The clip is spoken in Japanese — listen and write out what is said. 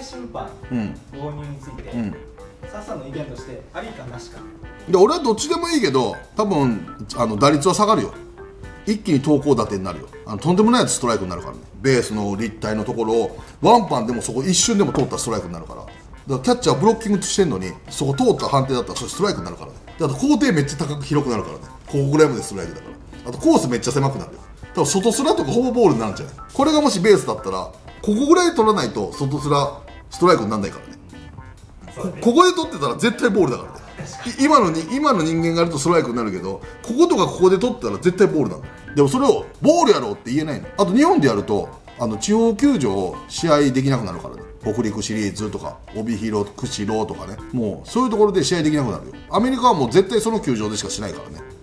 審判導入について、笹の意見としてありかなしか。 で俺はどっちでもいいけど、多分打率は下がるよ。一気に投高打点になるよ。とんでもないやつストライクになるからね。ベースの立体のところをワンパンでもそこ一瞬でも通ったらストライクになるから。だからキャッチャーブロッキングしてんのにそこ通った判定だったらそれストライクになるからね。であと高低めっちゃ高く広くなるからね。ここぐらいまでストライクだから。あとコースめっちゃ狭くなるよ。多分外スラとかほぼボールになるんじゃない。これがもしベースだったらここぐらい取らないと外スラストライクにならないからね。ここで取ってたら絶対ボールだからね。今の人間がやるとストライクになるけど、こことかここで取ったら絶対ボールなの。でもそれをボールやろうって言えないの。あと日本でやると地方球場試合できなくなるからね。北陸シリーズとか帯広釧路とかね、もうそういうところで試合できなくなるよ。アメリカはもう絶対その球場でしかしないからね。